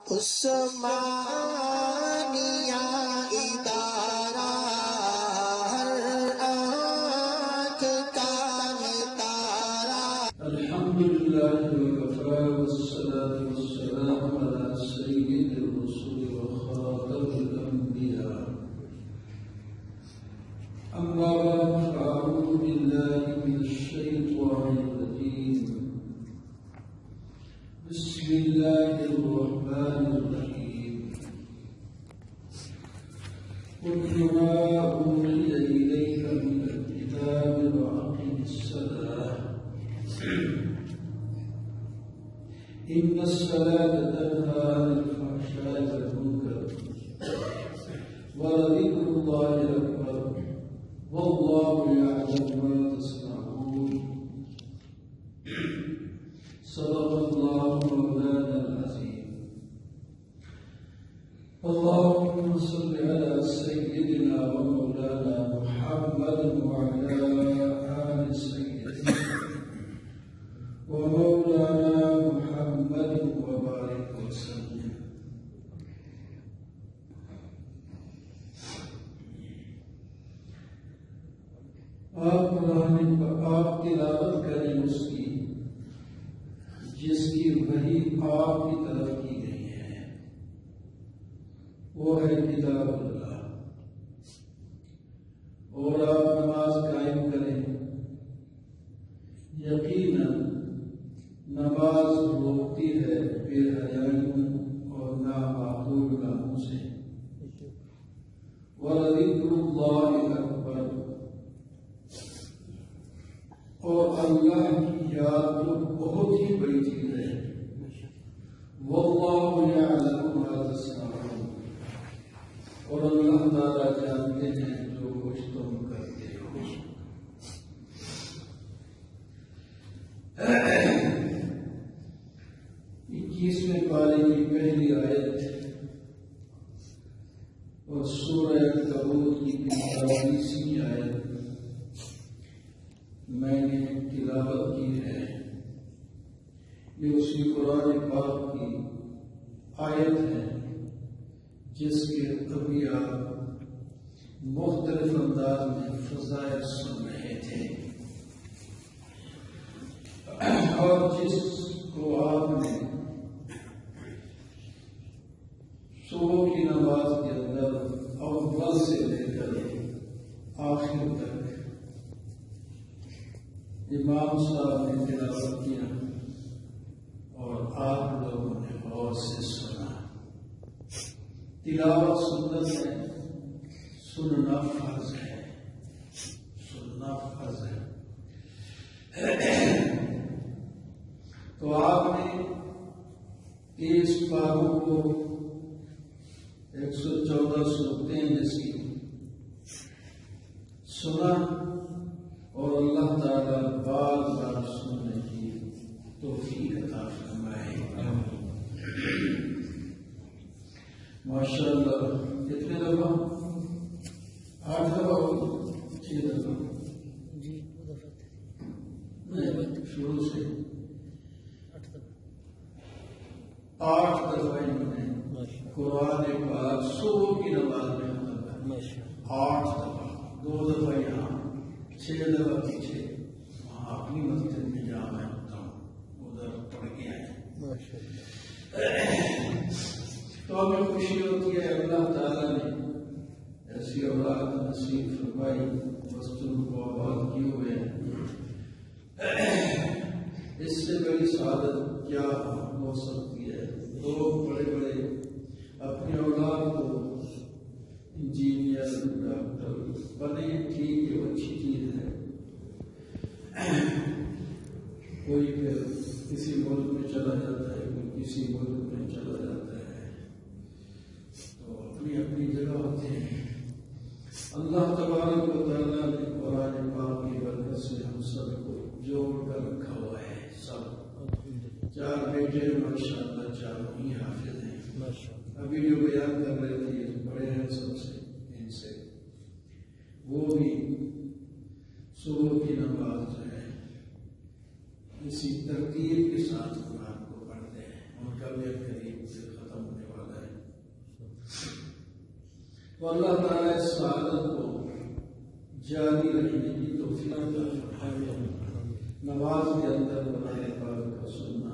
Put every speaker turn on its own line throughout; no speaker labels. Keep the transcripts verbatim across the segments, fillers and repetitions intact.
عثمانیہ ادارہ ہر آنکھ کا ستارہ.
الحمدللہ وکفی والصلاة والسلام علی سید الرسل وخاتم الانبیاء. اما بعد فاعوذ باللہ من الشیطان الرجیم. بسم اللہ الرحمن الرحیم. اتل ما اوحی الیک من الکتاب واقم الصلاة ان الصلاة تنہی عن الفحشاء والمنکر ولذکر اللہ اکبر واللہ یعلم ما تصنعون. صدق اللہ مولانا العظیم. اللهم صل على سيدنا ومولانا محمد وعلى آل سيدنا ومولانا محمد وبارك وسلم. آپ قرآن آپ تلاوت کریں اس کی جس کی وحی آپ کی طرف کی گئی ہے، وہ ہے کتاب اللہ. اور آپ نماز قائم کریں. یقیناً نماز روکتی ہے بے حیائیوں اور نامعقول کاموں سے. وَلَذِكْرُ اللَّهِ أَكْبَرُ، اور اللہ کی یاد تو بہت ہی بڑی چیز ہے. وَاللَّهُ يَعْلَمُ مَا تَصْنَعُونَ، اور اللہ تعالیٰ جانتے ہیں جو کچھ تم کرتے ہو. اکیسویں پارے کی پہلی آیت اور سورہ عنکبوت کی پینتالیسویں آیت میں نے تلاوت کی ہے. یہ اسی قرآن پاک کی آیت ہے جس کے ابھی آپ مختلف انداز میں فضائل سن رہے تھے، اور جس کو آپ نے صبح کی نماز کے اندر اول سے لے کر آخر تک امام صاحب نے تلاوت کیا اور آپ لوگوں نے غور سے سنا. تلاوت سنت ہے، سننا فرض ہے. سننا فرض ہے. تو آپ نے تیس پاروں کو ایک سو چودہ صورتیں جیسی سنا، اور اللہ تعالیٰ بار بار سننے کی توفیق عطا فرمائے. ماشاء اللہ. کتنے دفعہ؟ آٹھ دفعہ ہو چھ دفعہ
جی دو دفعہ
نہیں شروع سے
آٹھ دفعہ
آٹھ دفعہ انہوں نے قرآن پاک صبح کی نماز میں ختم کر. آٹھ دفعہ، دو دفعہ یہاں، چھ دفعہ پیچھے وہاں اپنی مسجد میں جہاں میں ہوتا ہوں ادھر پڑھ کے آئے. تو ہمیں خوشی ہوتی ہے اللہ تعالیٰ نے ایسی اولاد نصیب فرمائی، مستور کو آباد کیے ہوئے ہیں. اس سے بڑی سعادت کیا ہو سکتی ہے؟ لوگ بڑے بڑے اپنی اولاد کو انجینئر ڈاکٹر بنے، ٹھیک ہے وہ اچھی چیز ہے. کوئی پھر کسی ملک میں چلا جاتا ہے، کوئی کسی ملک میں چلا جاتا ہے، تو اپنی اپنی جگہ ہوتے ہیں. اللہ تبارک و تعالیٰ نے قرآن پاک کی برکت سے ہم سب کو جوڑ کر رکھا ہوا ہے. سب چار بیٹے ماشاء اللہ چاروں ہی حافظ ہیں. ابھی جو بیان کر رہے تھے بڑے ہیں سب سے، ان سے وہ بھی صبح کی نماز جو ہے اسی ترتیب کے ساتھ قرآن کو پڑھتے ہیں. ان کا بھی قریب سے ختم ہونے تو اللہ تعالیٰ اس سعادت کو جاری رکھنے کی توفیق عطا فرمائے۔ نماز کے اندر قرآن پاک کا سننا،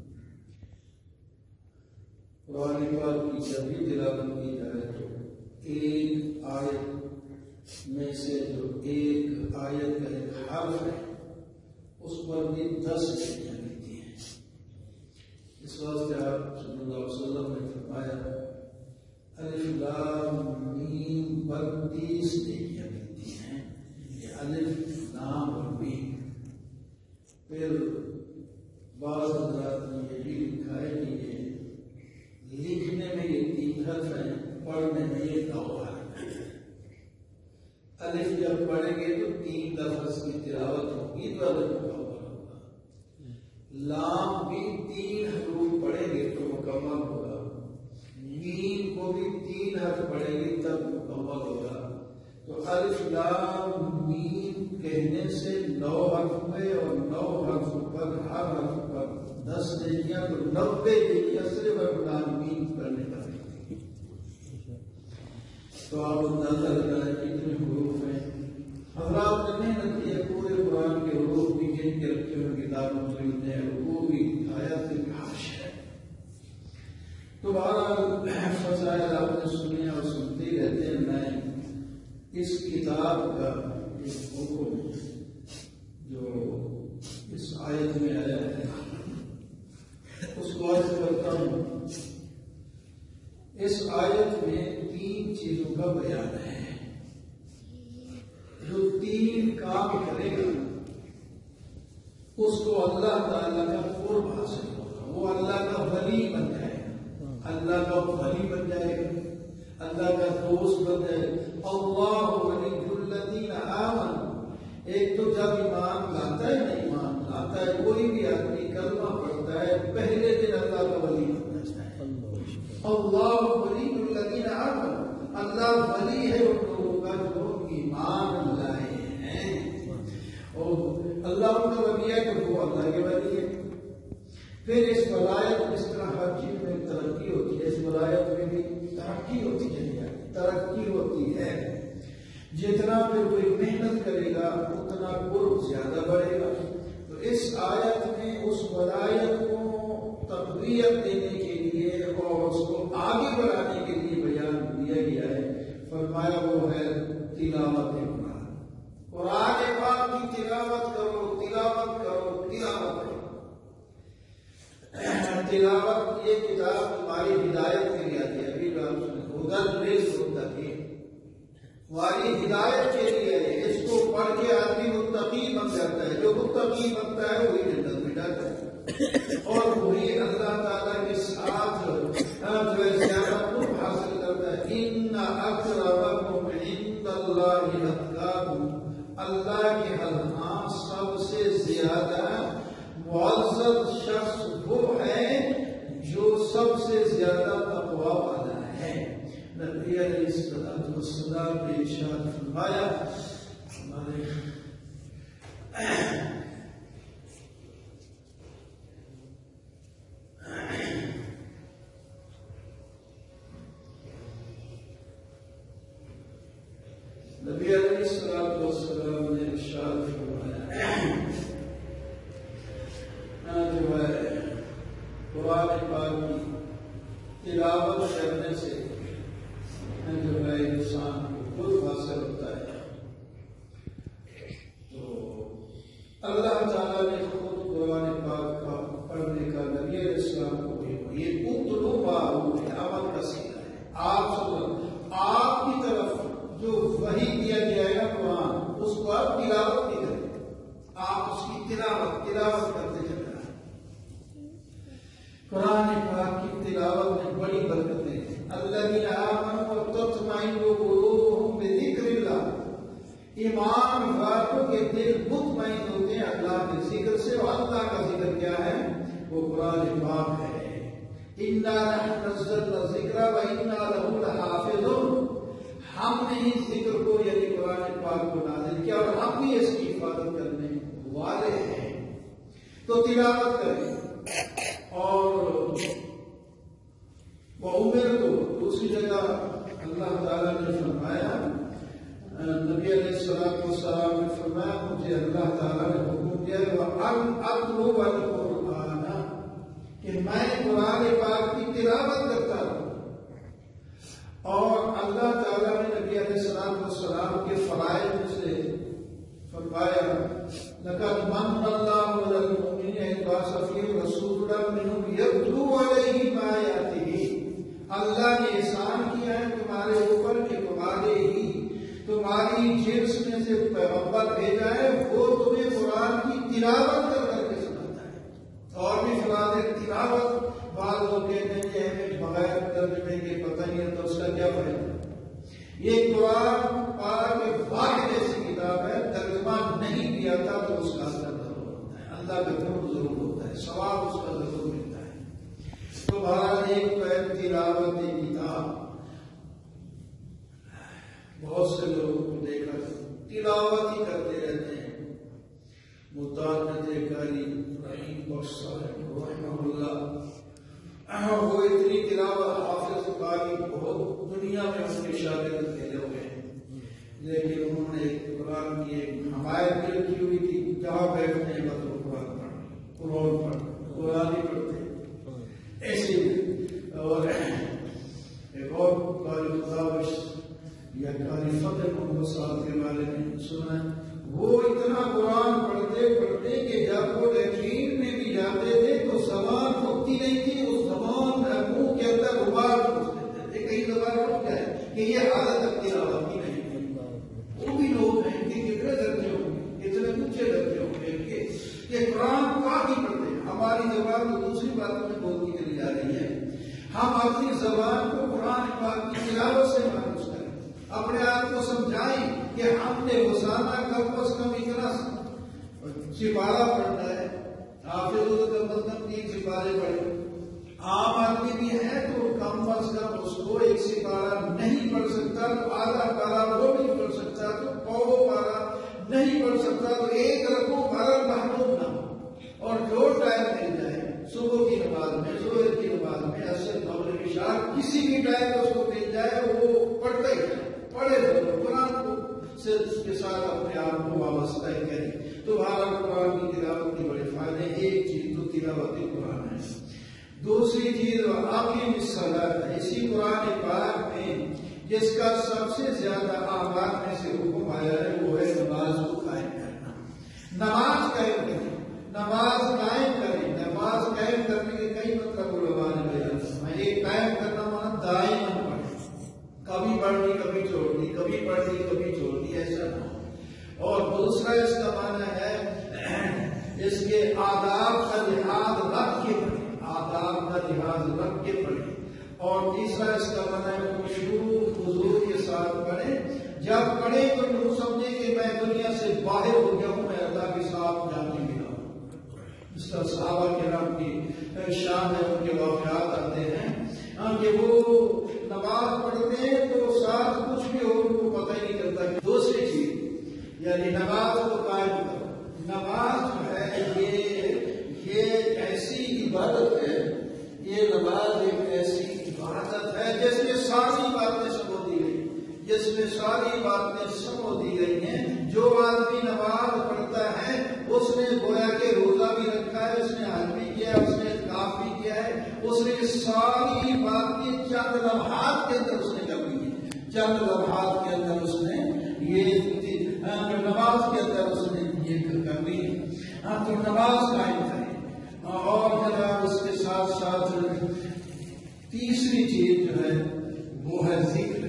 قرآن پاک کی جب بھی تلاوت کی جائے تو ایک آیت میں سے جو ایک آیت کا ایک حرف ہے اس پر بھی دس نیکیاں ملتی ہیں۔ اس واسطے آپ صلی اللہ علیہ وسلم نے فرمایا الف لام میم پر تیس نیکیاں ملتی ہیں۔ یہ الف لام اور میم۔ پھر بعض حضرات نے یہ بھی لکھا ہے کہ یہ لکھنے میں یہ تین حرف ہیں، پڑھنے میں یہ نو حرف ہیں۔ الف جب پڑھیں گے تو تین لفظ کی تلاوت ہوگی تو الف مکمل ہوگا۔ لام بھی تین حروف پڑھیں گے تو مکمل ہوگا۔ میم کو بھی تین حرف پڑھیں گے تب مکمل ہوگا۔ تو الف لام میم کہنے سے نو حرف ہوئے اور نو حرف پر ہر حرف پر دس نیکیاں، تو نبے نیکیاں صرف الف لام میم پڑھنے کا۔ تو آپ اندازہ لگائیں کتنے حروف ہیں۔ حضرات نے محنت کی ہے، پورے قرآن کے حروف بھی گن کے رکھے ہوئے کتاب موجود ہیں، رکوع بھی، آیات بھی کاش ہے۔ تو بہرحال فضائل آپ نے سنے اور سنتے ہی رہتے ہیں۔ میں اس کتاب کا ایک حکم جو اس آیت میں آیا ہے اس کو عرض کرتا ہوں۔ اس آیت میں تین چیزوں کا بیان ہے۔ جو تین کام کرے گا اس کو اللہ تعالیٰ کا قرب حاصل ہوگا، وہ اللہ کا ولی بن جائے گا، اللہ کا ولی بن جائے گا، اللہ کا دوست بن جائے گا۔ اللہ ولی الذین آمنوا، ایک تو جب ایمان لاتا ہے نا، ایمان لاتا ہے کوئی بھی آدمی کلمہ پڑھتا ہے پہلے دن اللہ کا ولی بننا چاہے۔ اللہ ولی الذین آمنوا، اللہ ولی ہے ان لوگوں کا جو ایمان لائے ہیں، اور اللہ ان کا ولی ہے تو وہ اللہ کے ولی ہے۔ پھر اس ولایت اس طرح ہر چیز میں ترقی ہوتی ہے، اس ولایت میں بھی ترقی ہوتی ہے، ترقی ہوتی ہے۔ جتنا پھر کوئی محنت کرے گا اتنا قرب زیادہ بڑھے گا۔ تو اس آیت میں اس ولایت کو تقویت دینے کے لیے اور اس کو آگے بڑھانے کے لیے بیان دیا گیا ہے۔ فرمایا وہ ہے تلاوت قرآن، قرآن پاک کی تلاوت کرو، تلاوت کرو، تلاوت کرو۔ تلاوت یہ کتاب تمہاری ہدایت کے لیے آتی ہے، ابھی بات سنیں، ہدن للمتقین، تمہاری ہدایت کے لیے ہے۔ اس کو پڑھ کے آدمی متقی بن جاتا ہے، جو متقی بنتا ہے وہی جنت میں جاتا ہے اور وہی اللہ تعالیٰ کے ساتھ جو ہے زیادہ قرب حاصل کرتا ہے۔ ان اکرمکم عند اللہ اتقاکم، اللہ کے ہاں سب سے زیادہ معزز شخص وہ ہے جو سب سے زیادہ تقوی والا ہے۔ نبی علیہ السلام نے ارشاد فرمایا، ہمارے نبی علیہ السلام نے ارشاد فرمایا جو ہے قرآن پاک کی تلاوت کرنے سے جو ہے انسان کو خود حاصل ہوتا ہے۔ تو اللہ تعالیٰ نے خود قرآن پاک کا پڑھنے کا نبی علیہ السلام کو بھی یہ اتلو ما اوحی عمل کا سیدھا ہے۔ آپ آپ کی طرف جو وحی دیا گیا ہے نا قرآن، اس کو آپ تلاوت نہیں کریں، آپ اس کی تلاوت تلاوت کرتے چلے رہے۔ قرآن پاک کی تلاوت میں بڑی برکتیں ہیں۔ الذین آمنوا وتطمئن قلوبهم بذکر اللہ، ایمان والوں کے دل مطمئن ہوتے ہیں اللہ کے ذکر سے، اور اللہ کا ذکر کیا ہے؟ وہ قرآن پاک ہے۔ انا نحن نزلنا الذکر وانا لہ لحافظون، ہم نے ہی ذکر کو یعنی قرآن پاک کو نازل کیا اور ہم بھی اس کی حفاظت کرنے والے ہیں۔ تو تلاوت کریں۔ اور وہ عمر کو دوسری جگہ اللہ تعالیٰ نے فرمایا، نبی علیہ السلام والسلام نے فرمایا مجھے اللہ تعالیٰ نے حکم دیا وَأَنْ أَتْلُوَ الْقُرْآنَ کہ میں قرآن پاک کی تلاوت کرتا ہوں۔ اور اللہ تعالیٰ نے نبی علیہ السلام والسلام کے فرائض میں سے فرمایا لَقَدْ مَنَّ اللَّهُ عَلَى الْمُؤْمِنِينَ إِذْ بَعَثَ فِيهِمْ رَسُولًا مِّنْهُمْ يَتْلُو عَلَيْهِمْ آيَاتِهِ اللہ نے احسان کیا ہے تمہارے اوپر کہ تمہارے ہی تمہاری جنس میں سے پیغمبر بھیجا ہے، وہ تمہیں قرآن کی تلاوت کر کر کے سناتا ہے۔ اور بھی فرماتے ہیں تلاوت، بعض لوگ کہتے ہیں کہ ہمیں بغیر ترجمے کے پتہ نہیں ہے تو اس کا کیا فائدہ؟ یہ قرآن پاک واحد ایسی کتاب ہے، ترجمہ نہیں کیا تھا تو اس کا اثر ضرور ہوتا ہے، اللہ کا حکم ضرور ہوتا ہے، ثواب اس کا ضرور ملتا ہے۔ تو بہرحال ایک تو ہے تلاوت کتاب، بہت سے لوگوں کو دیکھا تلاوت ہی کرتے رہتے ہیں۔ متعدد قاری رحیم بخش صاحب رحمہ اللہ، وہ اتنی تلاوت حافظ قاری بہت دنیا میں اس کے شاگرد پھیلے ہوئے ہیں، لیکن انہوں نے قرآن کی ایک حمایت بھی رکھی ہوئی تھی، جہاں بیٹھتے ہیں بس وہ قرآن پڑھ قرآن پڑھ قرآن ہی پڑھتے ایسے ہی۔ اور ایک اور قاری خداوش یا قاری فتح محمد صاحب کے بارے میں سنا، وہ اتنا قرآن پڑھتے پڑھتے کہ جب وہ لیٹرین میں بھی جاتے تھے تو زبان رکتی نہیں تھی، اس زبان منہ کے اندر غبار گھستے تھے، کئی زبان رک جائے کہ یہ عادت اب تلاوت کی نہیں ہے۔ وہ بھی لوگ ہیں کہ کتنے درجے ہوں گے، کتنے اونچے درجے ہوں گے کہ یہ قرآن پاک ہی پڑھتے ہیں۔ ہماری زبان تو دوسری باتوں میں بولتی چلی جا رہی ہے، ہم اپنی زبان کو قرآن پاک کی تلاوت سے مانوس کریں، اپنے آپ کو سمجھائیں کہ ہم نے روزانہ کم از کم اتنا سپارہ پڑھنا ہے، حافظ تو کم از کم تین سپارے پڑھے، عام آدمی بھی ہے تو کم از کم اس کو ایک سپارہ نہیں پڑھ سکتا تو آدھا پارہ وہ نہیں پڑھ سکتا تو پو پارہ نہیں پڑھ سکتا تو ایک رکو پارہ محروم نہ ہو، اور جو ٹائم مل جائے صبح کی نماز میں، ظہر کی نماز میں، عصر مغرب عشاء کسی بھی ٹائم اس کو مل جائے وہ پڑھتا ہی جائے، پڑھے ضرور قرآن کو سے اس کے ساتھ اپنے آپ کو وابستہ کریں۔ تو بھارت قرآن کی تلاوت کے بڑے فائدے، ایک چیز تو تلاوت قرآن ہے، دوسری چیز آخری الصلاۃ ہے۔ اسی قرآن پاک میں جس کا سب سے زیادہ آباد میں سے حکم آیا ہے وہ ہے نماز کو قائم کرنا۔ نماز قائم کریں، نماز قائم کریں، نماز قائم کرنے کے کئی مطلب علماء نے بیان فرمائے۔ ایک قائم کرنا مانا دائماً پڑھیں، کبھی پڑھ لی کبھی چھوڑ دی، کبھی پڑھ لی کبھی چھوڑ دی، ایسا نہ ہو۔ اور دوسرا اس کا معنی ہے اس کے آداب کا لحاظ رکھ کے پڑھیں، آداب کا لحاظ رکھ کے پڑھیں۔ اور تیسرا اس کا معنی ہے خشوع خضوع کے ساتھ پڑھیں، جب پڑھیں تو یوں سمجھیں کہ میں دنیا سے باہر ہو گیا ہوں، میں اللہ کے ساتھ جانے ملا ہوں۔ اس کا صحابہ کرام کی شان ہے، ان کے واقعات آتے ہیں کہ وہ نماز پڑھتے ہیں تو ساتھ کچھ بھی ہو ان کو پتہ ہی نہیں چلتا۔ دوسری چیز یعنی نماز کو قائم کرو۔ نماز جو ہے یہ یہ ایسی عبادت ہے، یہ نماز ایک ایسی عبادت ہے جس میں ساری باتیں سمو دی گئی، جس میں ساری باتیں سمو دی گئی ہیں۔ جو آدمی نماز پڑھتا ہے اس نے گویا کہ روزہ بھی رکھا ہے، اس نے حج بھی کیا ہے، اس نے اعتکاف بھی کیا ہے، اس نے ساری باتیں چند لمحات کے اندر اس نے کر لی ہیں، چند لمحات کے اندر اس نے یہ نماز کے اندر اس نے یہ کر لی ہے۔ ہاں تو نماز قائم کریں۔ اور جناب اس کے ساتھ ساتھ تیسری چیز جو ہے وہ ہے ذکر،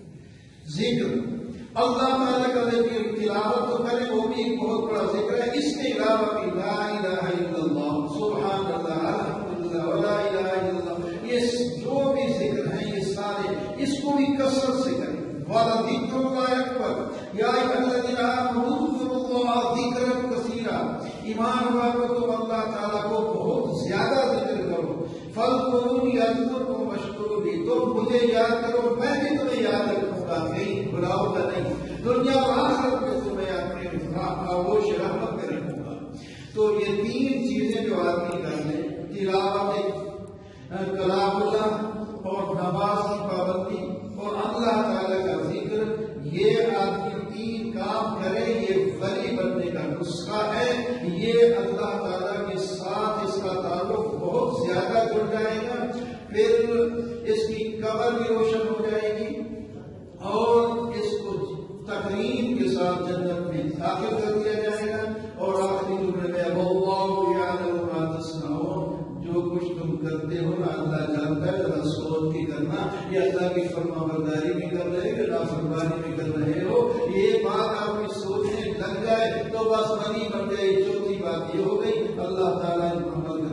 ذکر اللہ تعالیٰ کا ذکر، تلاوت تو کریں وہ بھی ایک بہت بڑا ذکر ہے۔ اس کے علاوہ بھی لا الہ الا اللہ، سبحان اللہ، الحمدللہ، ولا الہ الا اللہ، یہ جو بھی ذکر ہیں یہ سارے اس کو بھی کثرت سے کریں۔ وَلَذِكْرُ اللَّهِ أَكْبَرُ يَا أَيُّهَا الَّذِينَ آمَنُوا اذْكُرُوا اللَّهَ ذِكْرًا كَثِيرًا، ایمان والوں کو تم اللہ تعالیٰ کو بہت زیادہ ذکر کرو۔ فَاذْكُرُونِي أَذْكُرْكُمْ وَاشْكُرُوا لِي، تم مجھے یاد کرو میں بھی تمہیں یاد رکھوں گا، کہیں بھلاؤں گا نہیں، دنیا اور آخرت میں تمہیں اپنے آغوش رحمت میں رکھوں گا۔ تو یہ تین چیزیں جو آدمی کر لیں، تلاوت کلام اللہ اور نماز کی پابندی اور زیادہ جڑ جائے گا، پھر اس کی قبر بھی روشن ہو جائے گی اور اس کو تقریب کے ساتھ جنت میں داخل کر دیا جائے گا۔ اور آخری جملے میں واللہ یعلم ما تصنعون، جو کچھ تم کرتے ہو نا اللہ جانتا ہے، ذرا سوچ کے کرنا، یہ اللہ کی فرما برداری میں کر رہے ہو، نافرمانی میں کر رہے ہو، یہ بات آپ کی سوچنے لگ جائے تو بس بنی بن گئی۔ چوتھی بات یہ ہو گئی اللہ تعالیٰ نے